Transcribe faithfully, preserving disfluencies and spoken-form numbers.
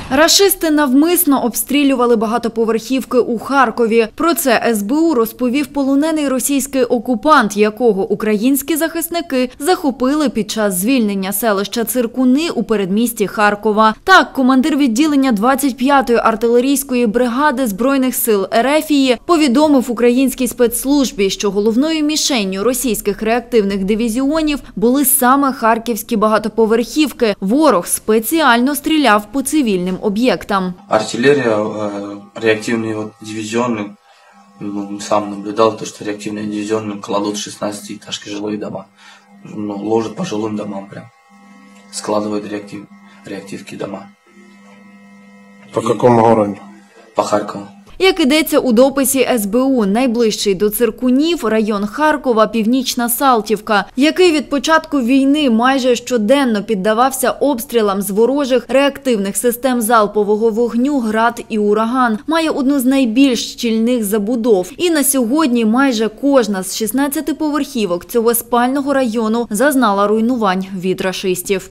Рашисти навмисно обстрілювали багатоповерхівки у Харкові. Про це ес бе у розповів полонений російський окупант, якого українські захисники захопили під час звільнення селища Циркуни у передмісті Харкова. Так, командир відділення двадцять п'ятої артилерійської бригади Збройних сил Ерефії повідомив українській спецслужбі, що головною мішенню російських реактивних дивізіонів були саме харківські багатоповерхівки. Ворог спеціально стріляв по цивільним объектам. Артиллерия, э, реактивные вот дивизионы, ну, сам наблюдал то, что реактивные дивизионы кладут шестнадцатиэтажки жилые дома, ну, ложат по жилым домам прям, складывают реактив, реактивки дома. По И какому городу? По Харькову. Як ідеться у дописі ес бе у, найближчий до Циркунів – район Харкова, Північна Салтівка, який від початку війни майже щоденно піддавався обстрілам з ворожих реактивних систем залпового вогню «Град» і «Ураган», має одну з найбільш щільних забудов. І на сьогодні майже кожна з шістнадцяти поверхівок цього спального району зазнала руйнувань від рашистів.